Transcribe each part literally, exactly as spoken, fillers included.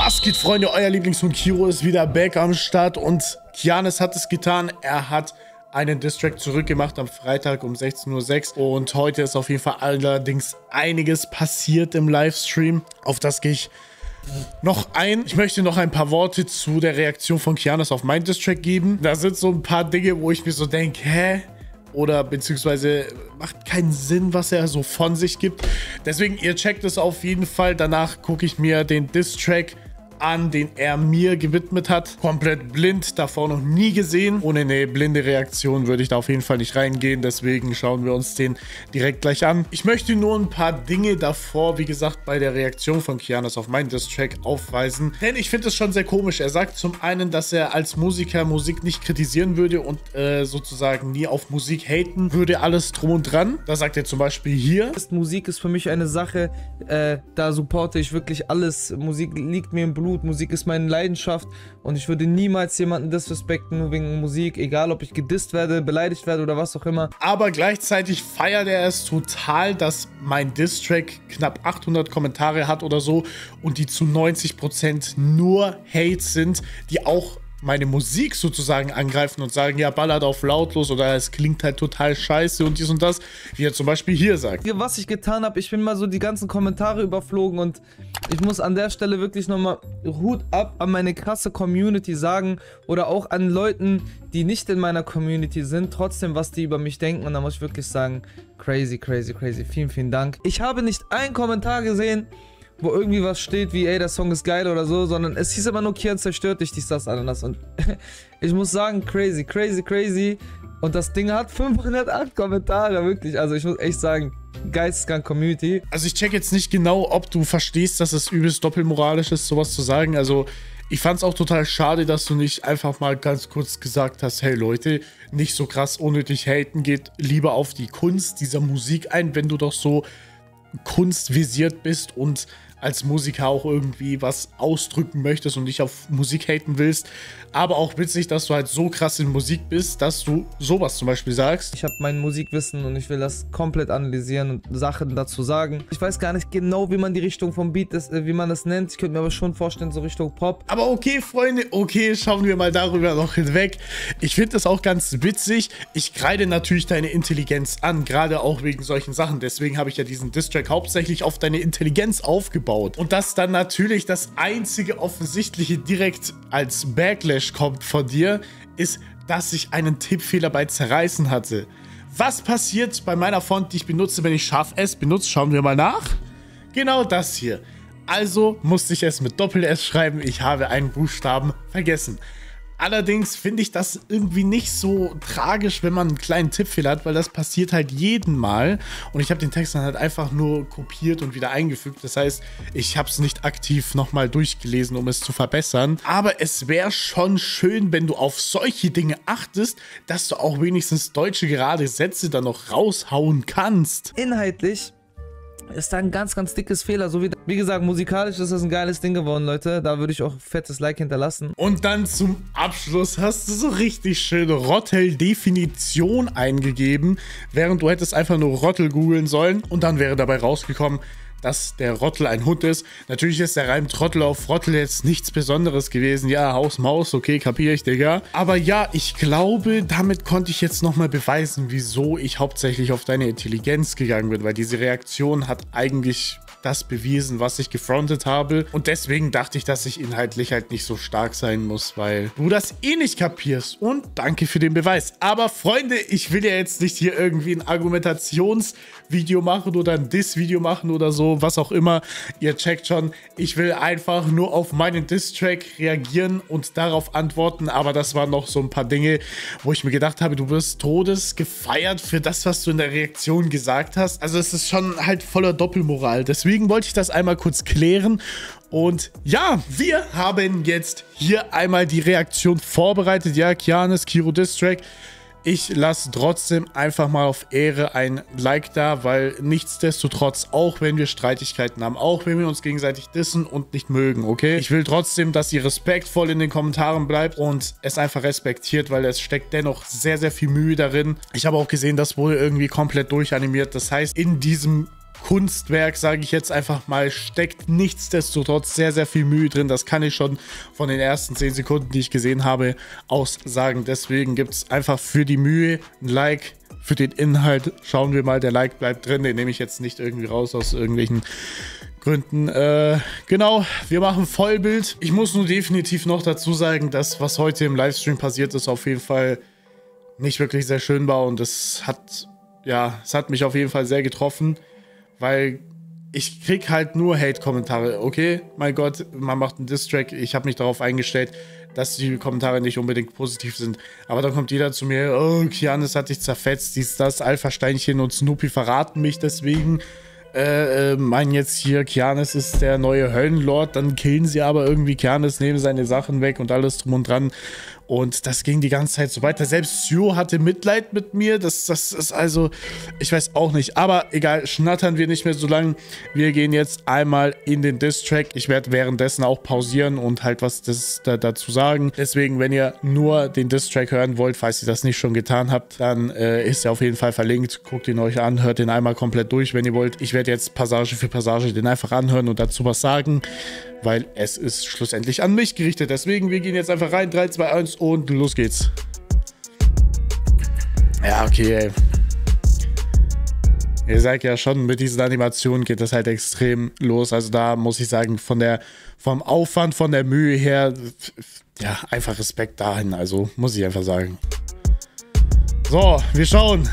Was geht, Freunde? Euer Lieblingshuhn Kiro ist wieder back am Start und Kianis hat es getan. Er hat einen Distrack zurückgemacht am Freitag um sechzehn Uhr sechs und heute ist auf jeden Fall allerdings einiges passiert im Livestream. Auf das gehe ich noch ein. Ich möchte noch ein paar Worte zu der Reaktion von Kianis auf meinen Distrack geben. Da sind so ein paar Dinge, wo ich mir so denke, hä? Oder beziehungsweise macht keinen Sinn, was er so von sich gibt. Deswegen, ihr checkt es auf jeden Fall. Danach gucke ich mir den Distrack an, den er mir gewidmet hat. Komplett blind, davor noch nie gesehen. Ohne eine blinde Reaktion würde ich da auf jeden Fall nicht reingehen. Deswegen schauen wir uns den direkt gleich an. Ich möchte nur ein paar Dinge davor, wie gesagt, bei der Reaktion von Kianis auf meinen Distrack aufweisen. Denn ich finde es schon sehr komisch. Er sagt zum einen, dass er als Musiker Musik nicht kritisieren würde und äh, sozusagen nie auf Musik haten würde, alles drum und dran. Da sagt er zum Beispiel hier: Musik ist für mich eine Sache, äh, da supporte ich wirklich alles. Musik liegt mir im Blut. Musik ist meine Leidenschaft und ich würde niemals jemanden disrespekten, nur wegen Musik, egal ob ich gedisst werde, beleidigt werde oder was auch immer. Aber gleichzeitig feiert er es total, dass mein Distrack knapp achthundert Kommentare hat oder so und die zu neunzig Prozent nur Hate sind, die auch meine Musik sozusagen angreifen und sagen, ja, ballert auf lautlos oder es klingt halt total scheiße und dies und das, wie er zum Beispiel hier sagt. Was ich getan habe, ich bin mal so die ganzen Kommentare überflogen und ich muss an der Stelle wirklich nochmal Hut ab an meine krasse Community sagen oder auch an Leuten, die nicht in meiner Community sind, trotzdem, was die über mich denken, und da muss ich wirklich sagen, crazy, crazy, crazy, vielen, vielen Dank. Ich habe nicht einen Kommentar gesehen, wo irgendwie was steht wie, ey, der Song ist geil oder so, sondern es hieß immer nur, Kian zerstört dich, dies, das, anderes. Und ich muss sagen, crazy, crazy, crazy. Und das Ding hat fünfhundertacht Kommentare, wirklich. Also ich muss echt sagen, geisteskrank Community. Also ich check jetzt nicht genau, ob du verstehst, dass es übelst doppelmoralisch ist, sowas zu sagen. Also ich fand es auch total schade, dass du nicht einfach mal ganz kurz gesagt hast, hey Leute, nicht so krass unnötig haten, geht lieber auf die Kunst dieser Musik ein, wenn du doch so kunstvisiert bist und als Musiker auch irgendwie was ausdrücken möchtest und nicht auf Musik haten willst. Aber auch witzig, dass du halt so krass in Musik bist, dass du sowas zum Beispiel sagst. Ich habe mein Musikwissen und ich will das komplett analysieren und Sachen dazu sagen. Ich weiß gar nicht genau, wie man die Richtung vom Beat ist, wie man das nennt. Ich könnte mir aber schon vorstellen, so Richtung Pop. Aber okay, Freunde, okay, schauen wir mal darüber noch hinweg. Ich finde das auch ganz witzig. Ich kreide natürlich deine Intelligenz an, gerade auch wegen solchen Sachen. Deswegen habe ich ja diesen Distrack hauptsächlich auf deine Intelligenz aufgebaut. Und dass dann natürlich das einzige Offensichtliche direkt als Backlash kommt von dir, ist, dass ich einen Tippfehler bei Zerreißen hatte. Was passiert bei meiner Font, die ich benutze, wenn ich scharf S benutze? Schauen wir mal nach. Genau das hier. Also musste ich es mit Doppel-S schreiben. Ich habe einen Buchstaben vergessen. Allerdings finde ich das irgendwie nicht so tragisch, wenn man einen kleinen Tippfehler hat, weil das passiert halt jeden Mal. Und ich habe den Text dann halt einfach nur kopiert und wieder eingefügt. Das heißt, ich habe es nicht aktiv nochmal durchgelesen, um es zu verbessern. Aber es wäre schon schön, wenn du auf solche Dinge achtest, dass du auch wenigstens deutsche gerade Sätze dann noch raushauen kannst. Inhaltlich ist da ein ganz, ganz dickes Fehler. So wie, wie gesagt, musikalisch ist das ein geiles Ding geworden, Leute. Da würde ich auch fettes Like hinterlassen. Und dann zum Abschluss hast du so richtig schön Rottel-Definition eingegeben, während du hättest einfach nur Rottel googeln sollen. Und dann wäre dabei rausgekommen, dass der Rottel ein Hund ist. Natürlich ist der Reim Trottel auf Rottel jetzt nichts Besonderes gewesen. Ja, Haus, Maus, okay, kapiere ich, Digga. Aber ja, ich glaube, damit konnte ich jetzt nochmal beweisen, wieso ich hauptsächlich auf deine Intelligenz gegangen bin, weil diese Reaktion hat eigentlich das bewiesen, was ich gefrontet habe. Und deswegen dachte ich, dass ich inhaltlich halt nicht so stark sein muss, weil du das eh nicht kapierst. Und danke für den Beweis. Aber Freunde, ich will ja jetzt nicht hier irgendwie ein Argumentationsvideo machen oder ein Diss-Video machen oder so, was auch immer. Ihr checkt schon, ich will einfach nur auf meinen Diss-Track reagieren und darauf antworten. Aber das waren noch so ein paar Dinge, wo ich mir gedacht habe, du wirst todes gefeiert für das, was du in der Reaktion gesagt hast. Also es ist schon halt voller Doppelmoral. Deswegen Deswegen wollte ich das einmal kurz klären. Und ja, wir haben jetzt hier einmal die Reaktion vorbereitet. Ja, Kianis, Kiro Distrack. Ich lasse trotzdem einfach mal auf Ehre ein Like da, weil nichtsdestotrotz, auch wenn wir Streitigkeiten haben, auch wenn wir uns gegenseitig dissen und nicht mögen, okay? Ich will trotzdem, dass ihr respektvoll in den Kommentaren bleibt und es einfach respektiert, weil es steckt dennoch sehr, sehr viel Mühe darin. Ich habe auch gesehen, das wurde irgendwie komplett durchanimiert. Das heißt, in diesem Kunstwerk, sage ich jetzt einfach mal, steckt nichtsdestotrotz sehr, sehr viel Mühe drin. Das kann ich schon von den ersten zehn Sekunden, die ich gesehen habe, aus sagen. Deswegen gibt es einfach für die Mühe ein Like. Für den Inhalt schauen wir mal, der Like bleibt drin. Den nehme ich jetzt nicht irgendwie raus aus irgendwelchen Gründen. Äh, genau, wir machen Vollbild. Ich muss nur definitiv noch dazu sagen, dass was heute im Livestream passiert ist, auf jeden Fall nicht wirklich sehr schön war. Und es hat, ja, es hat mich auf jeden Fall sehr getroffen. Weil ich krieg halt nur Hate-Kommentare. Okay, mein Gott, man macht einen Diss-Track. Ich habe mich darauf eingestellt, dass die Kommentare nicht unbedingt positiv sind. Aber dann kommt jeder zu mir, oh, Kianis hat dich zerfetzt, dies, das, Alpha-Steinchen und Snoopy verraten mich deswegen. Äh, äh, meinen jetzt hier, Kianis ist der neue Höllenlord. Dann killen sie aber irgendwie Kianis, nehmen seine Sachen weg und alles drum und dran. Und das ging die ganze Zeit so weiter. Selbst Sio hatte Mitleid mit mir. Das, das ist also, ich weiß auch nicht. Aber egal, schnattern wir nicht mehr so lang. Wir gehen jetzt einmal in den Diss-Track. Ich werde währenddessen auch pausieren und halt was das, da, dazu sagen. Deswegen, wenn ihr nur den Diss-Track hören wollt, falls ihr das nicht schon getan habt, dann äh, ist er auf jeden Fall verlinkt. Guckt ihn euch an, hört den einmal komplett durch, wenn ihr wollt. Ich werde jetzt Passage für Passage den einfach anhören und dazu was sagen, weil es ist schlussendlich an mich gerichtet. Deswegen, wir gehen jetzt einfach rein. drei, zwei, eins und los geht's. Ja, okay, ey. Ihr seid ja schon, mit diesen Animationen geht das halt extrem los. Also da muss ich sagen, von der, vom Aufwand, von der Mühe her, ja, einfach Respekt dahin. Also muss ich einfach sagen. So, wir schauen.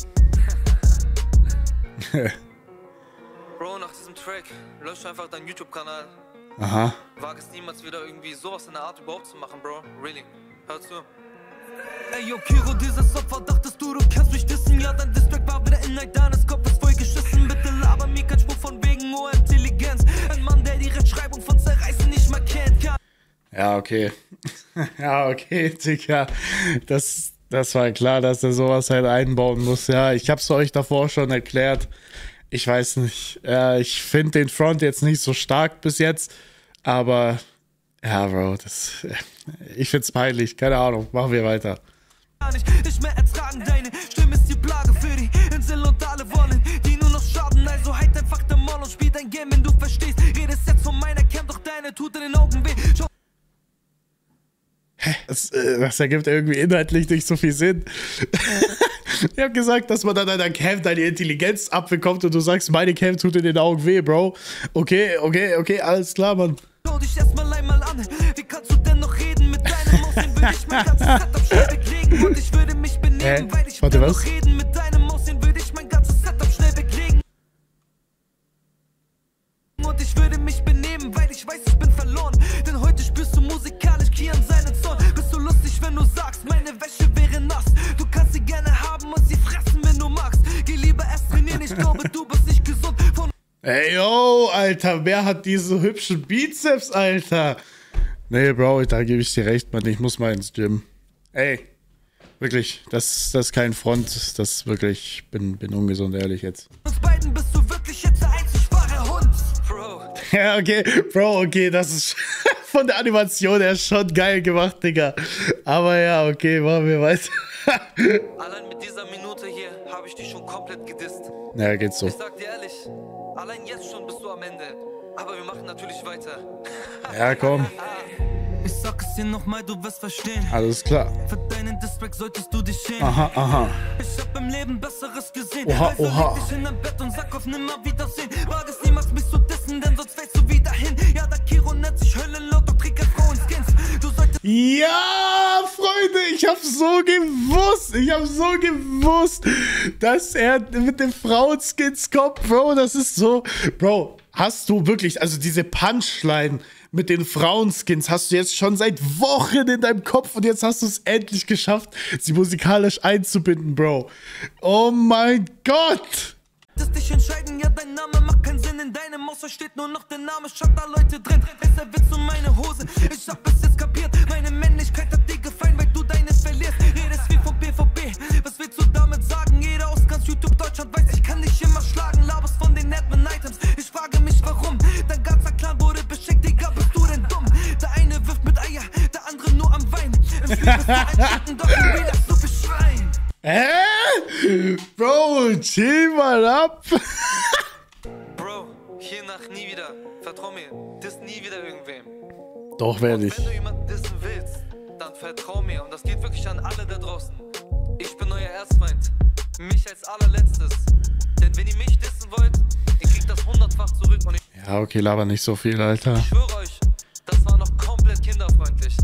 Bro, nach diesem Track lösch einfach deinen YouTube-Kanal. Aha. Wag es niemals wieder irgendwie sowas in der Art überhaupt zu machen, Bro. Really. Hör zu. Ey, yo, Kiro, dieses Opfer, dachtest du, du kannst mich dissen? Ja, dein Distrack war wieder Inhalt deines Kopfes voll geschissen. Bitte laber mir kein Spruch von wegen hoher Intelligenz. Ein Mann, der die Rechtschreibung von Zerreißen nicht mal kennt. Ja, ja, okay. Ja, okay, Digga. Das, das war klar, dass er sowas halt einbauen muss. Ja, ich hab's euch davor schon erklärt. Ich weiß nicht. Äh, ich finde den Front jetzt nicht so stark bis jetzt. Aber, ja, Bro, das, ich find's peinlich. Keine Ahnung. Machen wir weiter. nicht, nicht mehr ertragen, deine Stimme ist die Plage für die Insel und alle wollen, die nur noch schaden. Also halt einfach den Moll und spiel dein Game, wenn du verstehst. Redest jetzt von meiner Camp, doch deine tut in den Augen weh. Schau. Hä? Das, äh, das ergibt irgendwie inhaltlich nicht so viel Sinn. Ich hab gesagt, dass man an deiner Camp deine Intelligenz abbekommt und du sagst, meine Camp tut in den Augen weh, Bro. Okay, okay, okay, alles klar, Mann. Schau dich erstmal einmal an. Wie kannst du denn noch reden? Mit deinem Aussehen würde ich mein ganzes Setup schnell weglegen. Und ich würde mich benehmen, Hä? weil ich Warte, will was? noch reden. Mit deinem Aussehen würde ich mein ganzes Setup schnell weglegen. Und ich würde mich benehmen, weil ich weiß, ich bin verloren. Denn heute spürst du musikalisch Kian seinen Zorn. Bist du lustig, wenn du sagst, meine Wäsche wäre nass. Du kannst sie gerne haben und sie fressen, wenn du magst. Geh lieber erst trainieren, ich glaube, du bist nicht gesund. Von Ey, yo, Alter, wer hat diese hübschen Bizeps, Alter? Nee, Bro, da gebe ich dir recht, Mann. Ich muss mal ins Gym. Ey, wirklich, das, das ist kein Front. Das ist wirklich, ich bin, bin ungesund, ehrlich jetzt. uns beiden bist du wirklich jetzt der einzig wahre Hund. Bro. Ja, okay, Bro, okay, das ist von der Animation her schon geil gemacht, Digga. Aber ja, okay, machen wir weiter. Allein mit dieser Minute hier habe ich dich schon komplett gedisst. Ja, geht so. Ich sag dir ehrlich, allein jetzt schon bist du am Ende. Aber wir machen natürlich weiter. Ja, komm, Ich sag es dir nochmal, du wirst verstehen. alles klar. Für deinen Distrack solltest du dich schämen. Aha, aha. Ich hab im Leben Besseres gesehen. Oha, Also oha. leg dich in dein Bett und sag auf Nimmerwiedersehen. Wag es niemals mich zu dissen, denn sonst fällst du wieder hin. Ja, der Kiro nennt sich Höllenlord, doch trägt Frauenskins. Du solltest Ja, Freunde, ich hab so gewusst, ich hab so gewusst, dass er mit den Frauenskins kommt, Bro, das ist so, Bro, hast du wirklich, also diese Punchline mit den Frauenskins hast du jetzt schon seit Wochen in deinem Kopf und jetzt hast du es endlich geschafft, sie musikalisch einzubinden, Bro. Oh mein Gott! dich entscheiden, ja, dein Name macht keinen Sinn. In deinem Außer steht nur noch der Name, schaut da Leute drin. Ist der Witz um meine Hose, ich hab es jetzt kapiert. Meine Männlichkeit hat dir gefallen, weil du deine verlierst. Redest viel vom P V P, was willst du damit sagen? Jeder aus ganz YouTube Deutschland weiß, ich kann dich immer schlagen. Laberst von den Admin-Items, ich frage mich warum. Dein ganzer Clan wurde beschickt, Digga, bist du denn dumm? Der eine wirft mit Eier, der andere nur am Wein. Im Spiel bist du ein Schatten, doch im Real hast du beschreien. Hä? Bro, chill mal ab. hiernach nie wieder, vertrau mir, diss nie wieder irgendwem. Doch, werde ich. Wenn du jemanden dissen willst, dann vertrau mir. Und das geht wirklich an alle da draußen. Ich bin euer Erzfeind. Mich als allerletztes. Denn wenn ihr mich dissen wollt, ihr kriegt das hundertfach zurück. Und ich, Ja, okay, laber nicht so viel, Alter. ich schwöre euch, das war noch komplett kinderfreundlich.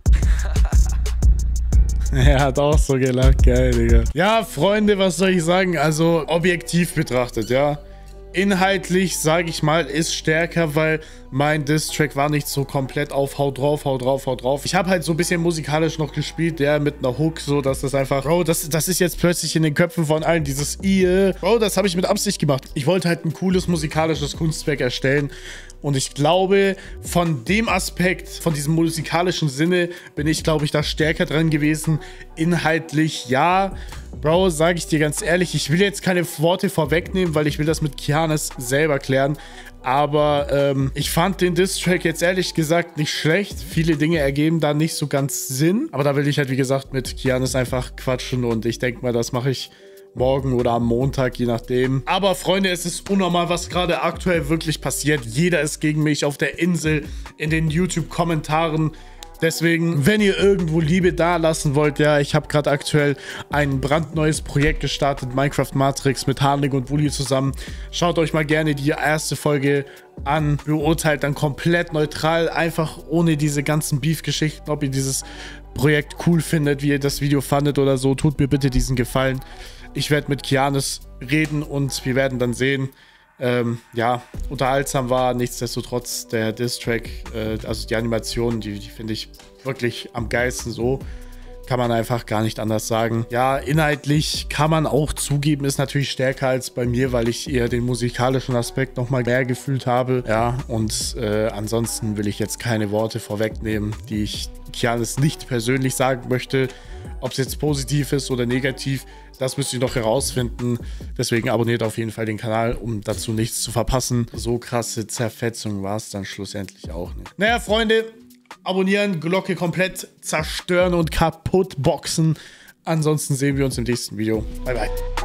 Er hat auch so gelacht, geil, Digga. Ja, Freunde, was soll ich sagen? Also, objektiv betrachtet, ja. Inhaltlich, sage ich mal, ist stärker, weil mein Diss-Track war nicht so komplett auf Hau drauf, Hau drauf, Hau drauf. Ich habe halt so ein bisschen musikalisch noch gespielt, ja, mit einer Hook, so, dass das einfach, Bro, das, das ist jetzt plötzlich in den Köpfen von allen, dieses I, Bro, das habe ich mit Absicht gemacht. Ich wollte halt ein cooles musikalisches Kunstwerk erstellen und ich glaube, von dem Aspekt, von diesem musikalischen Sinne, bin ich, glaube ich, da stärker dran gewesen. Inhaltlich, ja, Bro, sage ich dir ganz ehrlich, ich will jetzt keine Worte vorwegnehmen, weil ich will das mit Kianes selber klären. Aber ähm, ich fand den Diss-Track jetzt ehrlich gesagt nicht schlecht. Viele Dinge ergeben da nicht so ganz Sinn. Aber da will ich halt, wie gesagt, mit Kianes einfach quatschen. Und ich denke mal, das mache ich morgen oder am Montag, je nachdem. Aber Freunde, es ist unnormal, was gerade aktuell wirklich passiert. Jeder ist gegen mich auf der Insel, in den YouTube-Kommentaren. Deswegen, wenn ihr irgendwo Liebe da lassen wollt, ja, ich habe gerade aktuell ein brandneues Projekt gestartet, Minecraft Matrix mit Harnik und Wulli zusammen. Schaut euch mal gerne die erste Folge an, beurteilt dann komplett neutral, einfach ohne diese ganzen Beef-Geschichten, ob ihr dieses Projekt cool findet, wie ihr das Video fandet oder so, tut mir bitte diesen Gefallen. Ich werde mit Kianes reden und wir werden dann sehen, Ähm, ja, unterhaltsam war, nichtsdestotrotz der Diss-Track, äh, also die Animation, die, die finde ich wirklich am geilsten so. Kann man einfach gar nicht anders sagen. Ja, inhaltlich kann man auch zugeben, ist natürlich stärker als bei mir, weil ich eher den musikalischen Aspekt nochmal mehr gefühlt habe. Ja, und äh, ansonsten will ich jetzt keine Worte vorwegnehmen, die ich Kianes nicht persönlich sagen möchte. Ob es jetzt positiv ist oder negativ, das müsst ihr noch herausfinden. Deswegen abonniert auf jeden Fall den Kanal, um dazu nichts zu verpassen. So krasse Zerfetzung war es dann schlussendlich auch nicht. Naja, Freunde, abonnieren, Glocke komplett zerstören und kaputt boxen. Ansonsten sehen wir uns im nächsten Video. Bye, bye.